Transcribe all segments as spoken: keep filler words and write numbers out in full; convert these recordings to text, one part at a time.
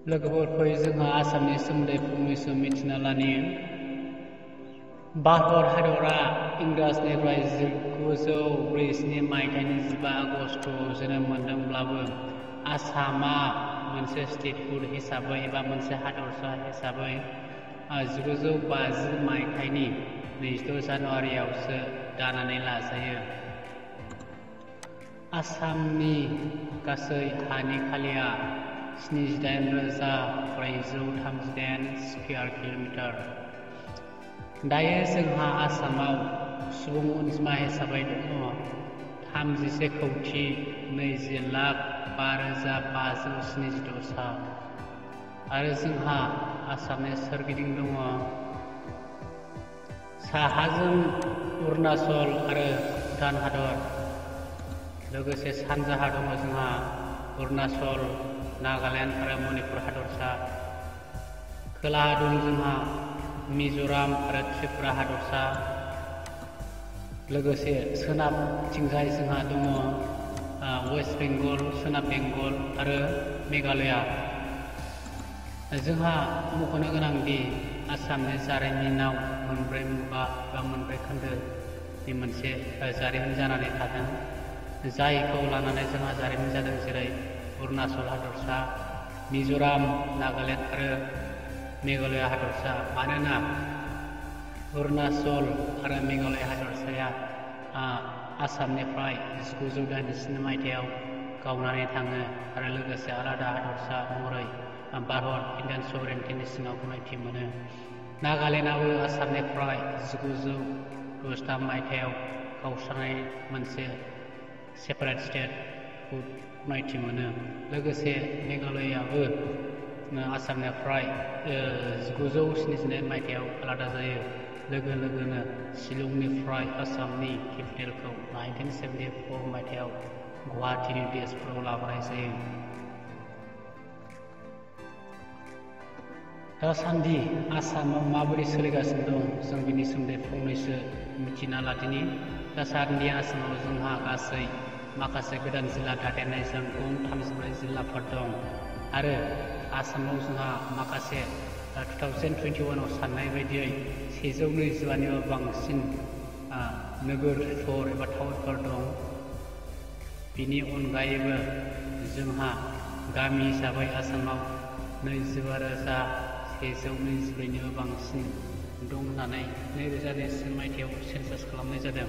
लोगोफोर फै जोंहा आसामनि सोमोन्दै फंनैसो मिथिना लानि। भारत हादरा इंराजनिफ्राय जिगुजौ ब्रैजिस्नि मायथाइनि जिबा आगस्टआव जोनोम मोनदोंब्लाबो आसामा मोनसे स्टेटहुड हिसाबै एबा मोनसे हादरसा हिसाबै जिगुजौ बाजि मायथाइनि नैजिद' जानुवारियावसो दानानै लाजायो। आसामनि गासै हानि खालिया स्निजिदाइन रोजा ब्रैजौ थामजिदाइन स्कुवेर किल'मिटार। दायो जोंहा आसामाव सुबुं अनजिमा हिसाबै दङ थामजिसे कौटि नैजि लाख बा रोजा बाजौ स्निजिद' सा आरो जोंहा आसामनि सोरगिदिं दङ साहाजों अरुणाचल आरो भुटान हादर, लोगोसे सानजाहा दङ जोंहा अरुणाचल, नागालेण्ड आरो मणिपुर हादरसा, खोलाहा दं जोंहा मिज'राम आरो त्रिपुरा हादरसा, लोगोसे सोनाबथिंजाय जोंहा दङ वेस्ट बेंगल, सोनाब बेंगल आरो मेघालया। जोंहा मख'नो गोनांदि आसामनि जारिमिनाव मोनब्रै मुगा एबा मोनब्रै खोन्दोनि मोनसे जारिमिन जानानै थादों, जायखौ लानानै जोंहा जारिमिन जादों जेरै अरुणाचल हादरसा, मिज'राम, नागालेण्ड आरो मेघालया हादरसा। मानोना अरुणाचल आरो मेघालया हादरसाया आसामनिफ्राय जिगुजौ दाइनजिस्नि मायथाइयाव गावनानै थाङो आरो लोगोसे आलादा हादरसा महरै भारत इण्डियान सभरेनिटिनि सिङाव गनायथि मोनो। नागालेण्डआबो आसामनिफ्राय जिगुजौ द'जिथाम मायथाइयाव गावस्रानाय मोनसे सेपारेट स्टेटखौ गनायथि मोनो। लोगोसे मेघालयाबो आसामनिफ्राय जिगुजौ स्निजिदाइन मायथाइयाव आलादा जायो। लोगो लोगोनो शिलंनिफ्राय आसामनि केपिटेलखौ नाइनटिन सेभेन्टिफर मायथाइयाव गुवाहाटीनि तेजपुराव लाबोनाय जायो। दासान्दि आसामाव माबोरै सोलिगासिनो दं जों बिनि सोमोन्दै फंनैसो मिथिना लादिनि। दासान्दि आसामाव जोंहा गासै माखासे गोदान जिल्ला दादेरनायजों गं थामजिब्रै जिल्लाफोर दं आरो आसामाव जोंहा माखासे टु थावजेन्ड टुवेन्टि वानाव साननाय बायदियै सेजौ नैजिबानिबो बांसिन नोगोर सहर एबा टाउनफोर दं। बिनि अनगायैबो जोंहा गामि हिसाबै आसामाव नैजिबा रोजा सेजौ नैजिब्रैनिबो बांसिन दं होननानै नैरोजा नैजिसे मायथाइयाव सेन्सास खालामनाय जादों।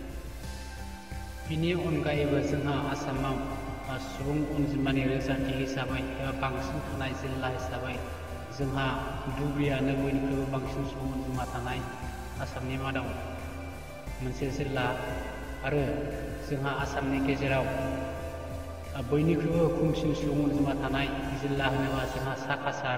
बिनि अनगायैबो जोंहा आसामाव सुबुं अनजिमानि रोजाथि हिसाबै एबा बांसिन थानाय जिल्ला हिसाबै जोंहा धुबुरीयानो बयनिख्रुइबो बांसिन सुबुं अनजिमा थानाय आसामनि मादाव मोनसे जिल्ला आरो जोंहा आसामनि गेजेराव बयनिख्रुइबो खमसिन सुबुं अनजिमा थानाय जिल्ला होनोबा जोंहा साकासार।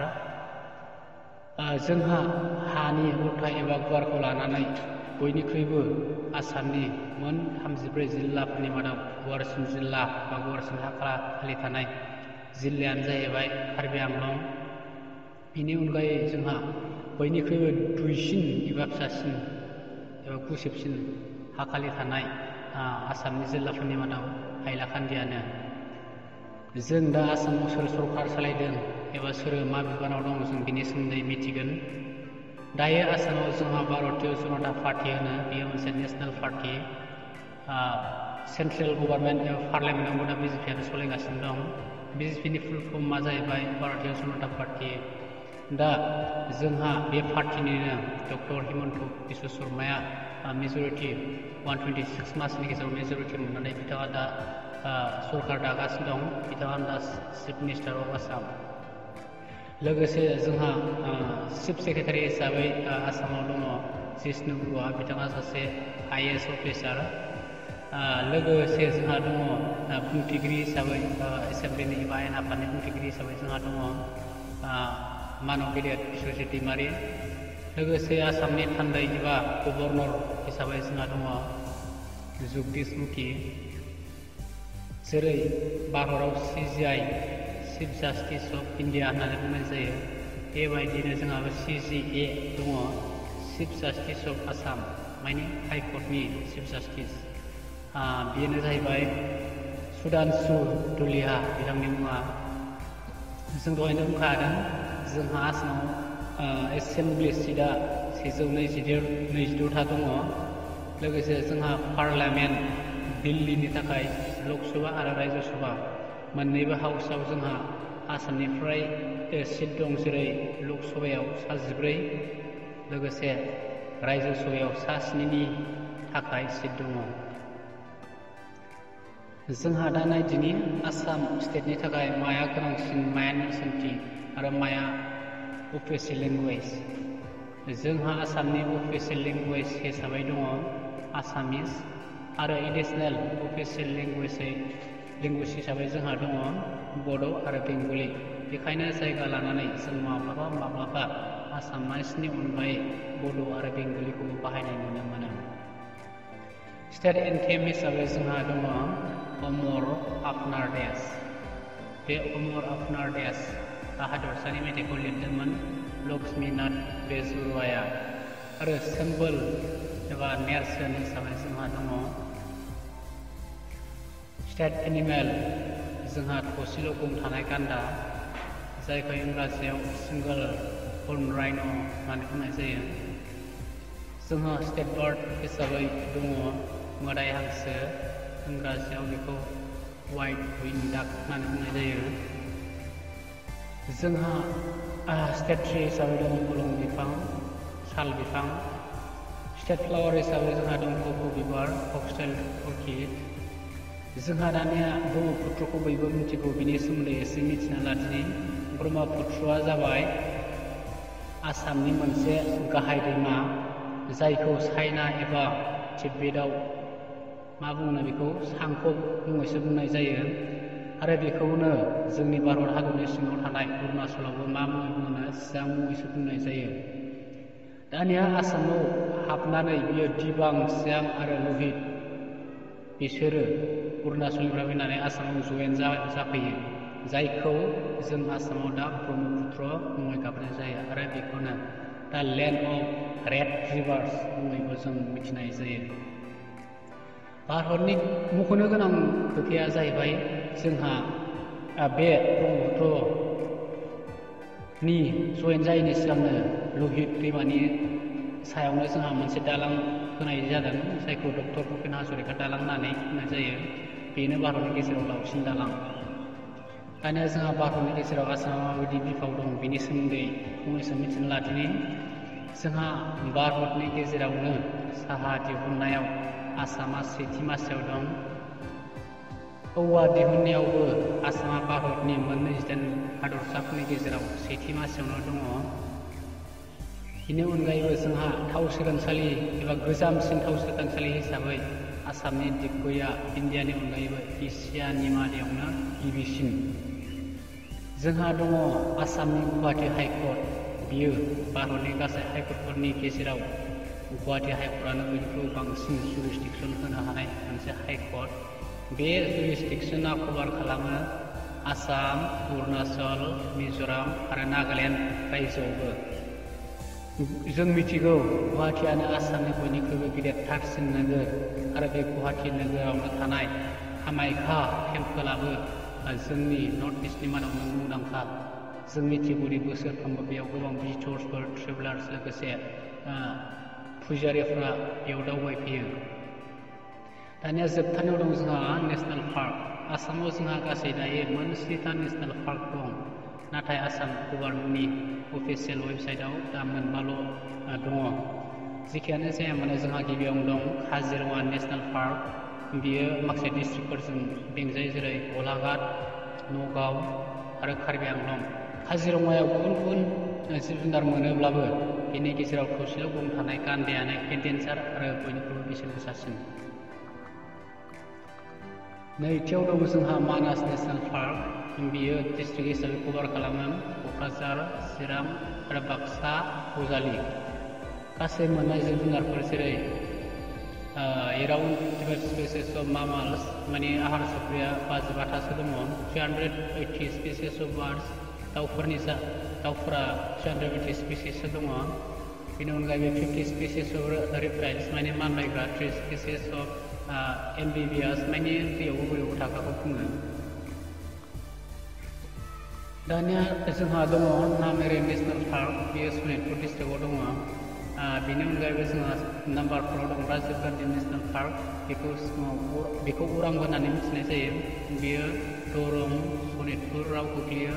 जोंहा हानि अरथाइ एबा गुवारखौ लानानै बयनिख्रुइबो आसामनि मोन थामजिब्रै जिल्लाफोरनि मादाव गुवारसिन जिल्ला बा गुवारसिन हा खालि थानाय जिल्लायानो जाहैबाय कार्बि आंलं। बिनि अनगायै जोंहा बयनिख्रुइबो दुइसिन एबा फिसासिन एबा गुसेबसिन हा खालि थानाय आसामनि जिल्लाफोरनि मादाव हाइलाकान्दियानो। जों दा आसामाव सोर सरकार सालायदों एबा सोर मा बिबानाव दं जों बिनि सोमोन्दै मिथिगोन। दायो आसामाव जोंहा भारतीय जनता पार्टी होनो, बेयो मोनसे नेसनेल पार्टी। सेन्ट्रेल गभर्नमेन्ट एबा पार्लियामेन्टआवबो दा बिजेपियानो सलायगासिनो दं। बिजेपिनि फुल फर्मआ जाहैबाय भारतीय जनता पार्टी। दा जोंहा बे पार्टीनिनो डक्टर हिमन्त बिश्व शर्माया मेजरिटि वान टुवेन्टि सिक्स मासनि गेजेराव मेजरिटि मोननानै बिथाङा दा सरकार दागासिनो दं। बिथाङानो दा चिफ मिनिस्टार अफ आसाम। लोगोसे जोंहा चिफ सेक्रेटारि हिसाबै आसामाव दङ जिष्णु बरुवा, बिथाङा सासे आइ ए एस अफिसार। लोगोसे जोंहा दङ बुंथिगिरि हिसाबै एसेम्ब्लिनि एबा आयेन आफादनि बुंथिगिरि हिसाबै जोंहा दङ मानव गेदेर बिस्वजित दैमारि। लोगोसे आसामनि थान्दै एबा गभर्नर हिसाबै जोंहा दङ जगदीश मुखी। जेरै भारताव C J I chief justice of India होननानै बुंनाय जायो, बेबायदिनो जोंहाबो सि जि ए दङ, चिफ जास्टिस अफ आसाम, माने हाइकर्टनि चिफ जास्टिस। बेनो जाहैबाय सुधांशु धुलिया, बिथांनि मुङा। जों दहायनो बुंखादों जोंहा आसामाव एसेम्बलि सिटआ सेजौ नैजिद' था दङ लोगोसे जोंहा पार्लियामेन्ट दिल्लीनि थाखाय लकसभा आरो रायजोसभा मोननैबो हाउसआव जोंहा आसामनिफ्राय सिट दं जेरै लकसभायाव सा जिब्रै लोगोसे रायजोसभायाव सा स्निनि थाखाय सिट दङ। जोंहा दा नायदिनि आसाम स्टेटनि थाखाय माया गोनांसिन माया नेरसोनथि आरो माया अफिसियेल लेंगुवेज। जोंहा आसामनि अफिसियेल लेंगुवेज हिसाबै दङ आसामिस आरो एडिसनेल अफिसियेल लेंगुवेज लेंगुवेज हिसाबै जोंहा दङ बड' आरो बेंगलि। बेखायनो जायगा लानानै जों माब्लाबा माब्लाबा आसामासनि अनगायै बड' आरो बेंगलिखौबो बाहायनाय नुनो मोनो। स्टेट एन्थेम हिसाबै जोंहा दङ अमर आपनार देश। बे अमर आपनार देश हादरसानि मेथाइखौ लिरदोंमोन लक्ष्मीनाथ बेजबरुवाया आरो सिम्बल एबा नेरसोन हिसाबै जोंहा दङ स्टेट एनिमेल जोंहा थसेल' गं थानाय गान्दा जायखौ इंराजियाव सिंगल हर्न राइन' होननानै बुंनाय जायो। जोंहा स्टेट बार्ड हिसाबै दङ मोदाइ हांसो इंराजियाव बेखौ वाइट विंग डाक होननानै बुंनाय जायो। जोंहा स्टेट ट्रि हिसाबै दङ हलं बिफां साल बिफां। स्टेट फ्लावार हिसाबै जोंहा दं क'क' बिबार फक्सटेल अर्किड। जोंहा दानिया ब्रह्मपुत्रखौ बयबो मिथिगौ बिनि सोमोन्दै एसे मिथिना लादिनि। ब्रह्मपुत्रआ जाबाय आसामनि मोनसे गाहाय दैमा जायखौ चाइना एबा तिब्बेताव मा बुङो बेखौ सांखब मुङैसो बुंनाय जायो आरो बेखौनो जोंनि भारत हादरनि सिङाव थानाय अरुणाचलावबो मा मुङै बुङो सियां मुङैसो बुंनाय जायो। दानिया आसामाव हाबनानै बियो दिबां सियां आरो लहित बिसोरो अरुणाचलनिफ्राय फैनानै आसामाव जयेन जाफैयो जायखौ जों आसामाव दा ब्रह्मपुत्र मुङै गाबज्रिनाय जायो आरो बेखौनो दा लेन्ड अफ रेड रिभार्स मुङैबो जों मिथिनाय जायो। भारतनि मख'नो गोनां खोथाया जाहैबाय जोंहा बे ब्रह्मपुत्रनि जयेन जायैनि सिगांनो लहित दैमानि सायावनो जोंहा मोनसे दालां होनाय जादों जायखौ डक्टर भुपेन हाजरिका दालां होननानै बुंनाय जायो। बेनो भारतनि गेजेराव लावसिन दालां। दानिया जोंहा भारतनि गेजेराव आसामा माबायदि बिफाव दं बेनि सोमोन्दै फंनैसो मिथिनो लादिनि। जोंहा भारतनि गेजेरावनो साहा दिहुननायाव आसामा सेथि मासियाव दं। औवा दिहुननायावबो आसामा भारतनि मोन नैजिदाइन हादरसाफोरनि गेजेराव सेथि मासियावनो दङ। बेनि अनगायैबो जोंहा थाव सोलोंसालि एबा गोजामसिन थाव सोलोंसालि हिसाबै आसामनि डिगबयआ इण्डियानि अनगायैबो एसियानि मादायावनो गिबिसिन। जोंहा दङ आसामनि गुवाहाटि हाइकर्ट। बियो भारतनि गासै हाइकर्टफोरनि गेजेराव गुवाहाटि हाइकर्टआनो बयनिख्रुइ बांसिन जुरिसडिक्सन होनो हानाय मोनसे हाइकर्ट। बे जुरिसडिक्सना कभार खालामो आसाम अरुणाचल मिज'राम आरो नागालेण्ड रायजोआवबो। जों मिथिगौ गुवाहाटियानो आसामनि बयनिख्रुइबो गिदिरथारसिन नोगोर आरो बे गुवाहाटि नोगोरावनो थानाय कामाख्या टेम्पोलाबो जोंनि नर्थ इस्टनि मादावनो मुंदांखा। जों मिथिगौदि बोसोरफ्रोमबो बेयाव गोबां भिजिटर्सफोर ट्रेभेलार्स लोगोसे फुजारिफ्रा बेयाव दावबायफैयो। दानिया जोबथारनायाव दं जोंहा नेसनेल पार्क। आसामाव जोंहा गासै दायो मोन स्निथा नेसनेल पार्क दं नाथाय आसाम गभर्नमेन्टनि अफिसियेल वेबसाइटआव दा मोनबाल' दङ। जेखियानो जाया मानो जोंहा गिबियावनो दं काजिरङा नेसनेल पार्क। बियो माखासे डिस्ट्रिक्टफोरजों बेंजायो जेरै गलाघाट नगाव आरो कार्बि आंलं। काजिरङायाव गुबुन गुबुन जिब जुनार मोनोब्लाबो बेनि गेजेराव थसेल' गं थानाय गान्दायानो एन्डेन्जार आरो बयनिख्रुइबो बेसेन गोसासिन। नैथियाव दं जोंहा मानास नेसनेल पार्क। बियो डिस्ट्रिक्ट हिसाबै कभार खालामो क'क्राझार चिरां आरो बाक्सा बजालि। गासै मोननाय जिब जुनारफोर जेरै एराउन्ड स्पेसिस अफ मामाल्स माने आहार चक्रिया बाजिबाथासो दङ। Three hundred eighty species of birds दाउफोरनि दाउफोरा थ्रि हान्ड्रेड ओइटि स्पेसिससो दङ। बेनि अनगायैबो फिफ्टि स्पेसिस अफ रेप्टाइल्स माने मानबायग्रा थ्रि स्पेसिस अफ एम्फिबियास माने दैयावबो बोरियावबो थाग्राखौ बुङो। दानिया जोंहा दङ नामेरि नेसनेल पार्क बेयो सनितपुर डिस्ट्रिक्टआव दङ बेनि अनगायैबो जोंहा नाम्बार फराव दं राजीव गान्धी नेसनेल पार्क बेखौ बेखौ उरां होननानै मिथिनाय जायो बेयो दरं सनितपुराव गोग्लैयो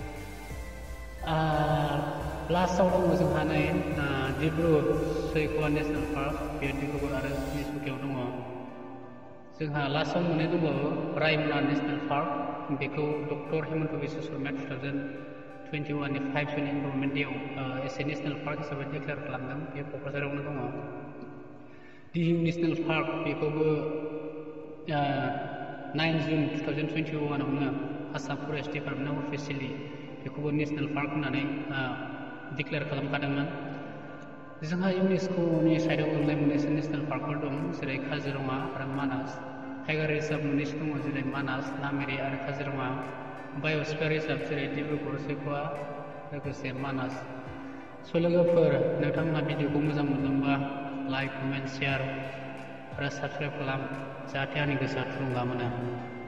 लास्टआव दङ जोंहा नै डिब्रु सैख'वा नेसनेल पार्क बेयो डिब्रुगड़ आरो तिनसुकियाव दङ जोंहा लास्टआव मोननै दंबावो रायमना नेसनेल पार्क बेखौ डक्टर हिमन्त बिश्व शर्माया टु थावजेन्ड टुवेन्टि वाननि फाइभ जुन इनभारनमेन्ट डेआव एसे नेसनेल पार्क हिसाबै डिक्लेयार खालामदों बे क'क्राझारावनो दङ दिहिं नेसनेल पार्क बेखौबो nine June two thousand twenty वानावनो आसाम फरेस्ट डिपार्टमेन्टआ अफिसियेलि बेखौबो नेसनेल पार्क होननानै डिक्लेयार खालामखादोंमोन जोंहा इउनेस्क'नि साइडआव गोग्लैनाय मोननैसो नेसनेल पार्कफोर दं जेरै काजिरङा आरो मानास टाइगार रिजार्भ मोननैसो दङ जेरै मानास नामेरि आरो काजिरङा बाय'स्फियार रिजार्भ जेरै डिब्रुगड़ सैख'वा लोगोसे मानास स' लोगोफोर नोंथांमोना भिडिअखौ मोजां मोनदोंबा लाइक कमेन्ट शेयार आरो साबस्क्राइब खालाम जाहाथे आंनि गोसोआ थुलुंगा मोनो